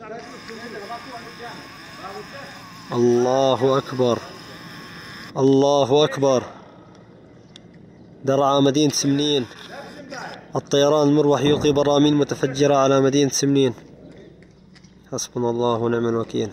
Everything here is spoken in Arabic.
الله أكبر، الله أكبر. درعا مدينة سمنين، الطيران المروح يلقي براميل متفجرة على مدينة سمنين. حسبنا الله ونعم الوكيل.